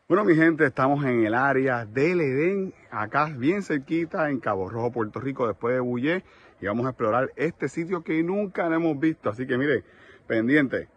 Bueno, mi gente, estamos en el área del Edén, acá bien cerquita en Cabo Rojo, Puerto Rico, después de Bullé, y vamos a explorar este sitio que nunca hemos visto. Así que mire, pendiente,